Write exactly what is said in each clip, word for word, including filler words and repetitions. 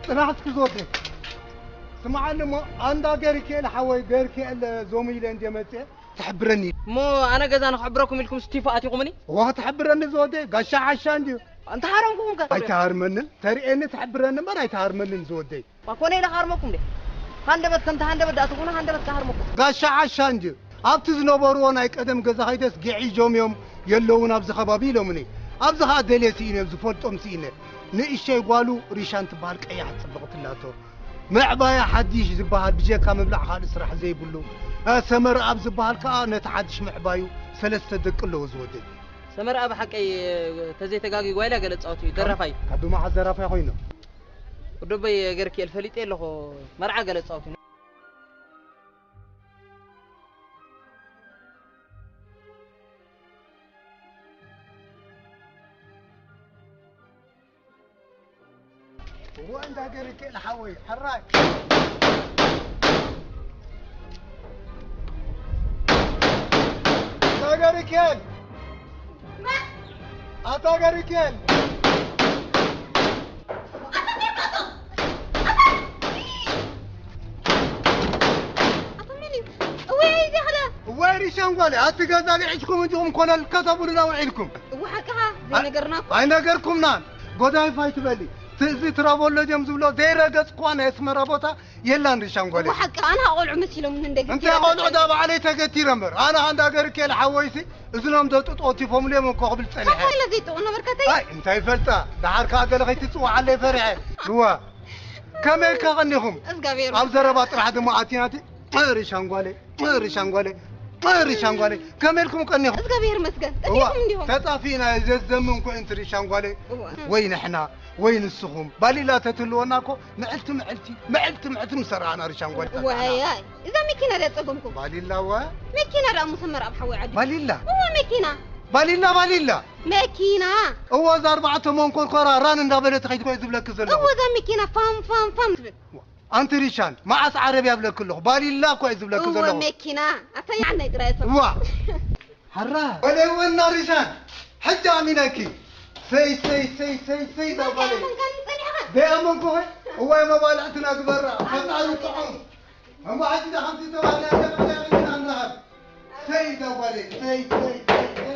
طلعت كزوتي سمعني مو عندها غيرك الحوي غيرك الزوميل عندي متى تحبرني مو انا جاز انا خبركم لكم ستيفاتي قومني وها تحبرني زودي قاشا عشان انت حرامكم اي تهرمن تريني تحبرني ما راي تهرمن زودي وكوني لا حرمكم دي هندبت كنت هندبت اتكون هندبت تهرمكم قاشا عشان ابت زنبرو ناي قدم غزا هيدس غعي جوم يوم يلون ابز خبابي لومني ابز ها دليسينه زفلطم سينه نيشي قالو ريشان تبال قياح صبغتلاتو معبايا حديش زبال بجيكا مبلع خالص راح زي بلو سمر اب زبال كا نتحدش معبايو ثلاثه دق له زودي سمر اب حقي تزي تغاغي ويلا غلصاوتي درفاي كدو ما درفاي خوينو ودبي غيركي الفليط يلهو مرعا غلصاوتي وين دا غيرك الحوي حراي غيرك ما اتا غيرك ويري شنقولي اتغزا لي عيشكم انتم كون الكتبوا لنا وعيلكم وحكها زي نغرناكم اي نغركم نان غداي فايت بلي تزي ترابول جم زبلو زي رقص كون اسم ربوتا يلا ندي شنقولي وحكها انا اقول مسيلو من عندك انت اقول داب علي تغتي رمر انا عند غيرك الحويسي اذنهم دططوتي فملي من قبل صنيح هاي الذي تقولنا بركتي هاي انت يفلتا دحرك اقل تسوى علي فرعه هو كم كغنيهم اسغابير اب زربا طرح دمو اتيناتي طيري شنقولي طيري شنقولي طيري شنقولي كملكم قنيهم اسغابير مسكن تديكم عندهم تطافينا ززمنكم انت ري شنقولي وين احنا وين السخوم بالي لا تتلوناكو معلت معلتي معلت معلت مسرانا ري شنقولي وهي اذا مكينا لا تصقمكم بالي لا و مكينا لا مسمر اب حوي عدي بالي لا هو مكينا بالي لا بالي لا مكينا هو ذا أربعة مونكون قراران اندبل تخيت كويس بلا كزل هو ذا مكينا فام فام فام انت ريشان ما عس عربي بلا كله بالي لا كويس بلا كزل هو مكينا اتي عنا يدرايس وا حرا ولا وين ريشان حتى امينكي سي سي سي سي سي ده بالي ده امنكو هو ما بالعتنا كبر فقالوا طعم هم عاد ده خمسة توالي انا بدي النهار سي ده بالي سي سي سي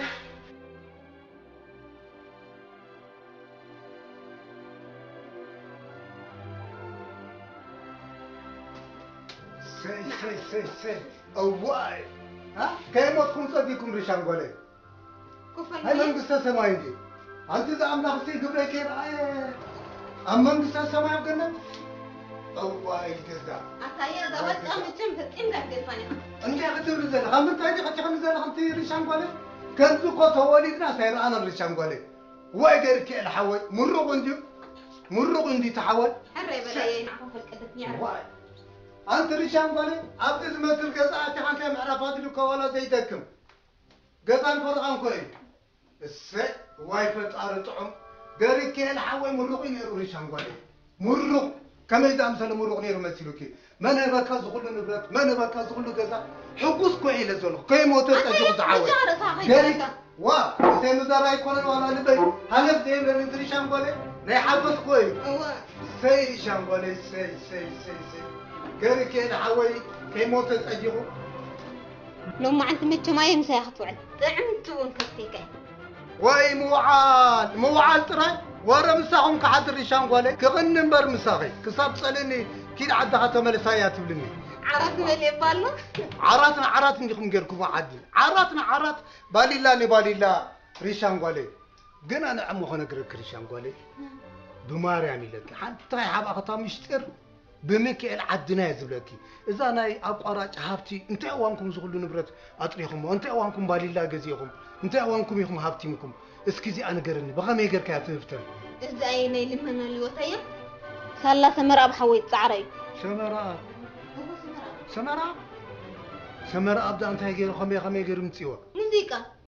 سي سي سي سي أواي ها كيف تكون صديقكم ريشان قولي هاي من قصة سماي دي أنت إذا عم نخسي قبل كيف أيه أم من قصة سماي قلنا أواي كذا أتايا إذا بس أم تشم تتكلم قد فاني أنت أخذت رزق هم تاجي خدت خمسة رزق هم تي ريشان قولي كنت قط هوالينا سير أنا ريشان قولي واجر كي الحول مرة عندي مرة عندي تحول حري بدأ ينعرف القدس واي أنت ريشان قولي أبدي مثل قطعة تحن كم عرفات لك ولا زيتكم قطعة فرقان كوي السق وايفت أرطعم قري كي الحوي مرقين يرو ريشان قولي مرق كما إذا أمثل مرق نيرو مثلوكي ما نبكى زغل نبرت ما نبكى زغل قطع حقوس كوي لزول كي موتر تجوز تعاود قري وا أنت مزارع يكون ولا لبي هل بدي من ريشان قولي نحفظ كوي سي ريشان قولي سي سي سي سي قال كي حوي كي موتت أجيبه لو ما أنت متى ما يمسى خطوة دعمت ونكستيك واي موعال موعال ترى ورا مساهم كحد الريشان قالي كغن بر مساغي كسب صلني كي عدها تملسايات بلني عراتنا اللي بالنا عراتنا عرات نجيكم غيركم عادي عراتنا عرات بالي لا بالي لا ريشان قالي قنا انا عمو خنا غيرك ريشان قالي بماريام لك حتى يحب اخطا مشتر بمكيل عدنا يزبلكي اذا انا اقراጭ هابتي انت اوانكم زغلو نبرت اطريكم انت اوانكم باليلا غزيكم انت اوانكم يكم هابتيمكم اسكي زي انا غرني بغا ميغر كا تفتر اذا ايني لمن الوتيم سلا سمر اب حوي صعري سمرا سمرا سمرا ابدا انت هيغير خمي خمي غير متيوا موسيقى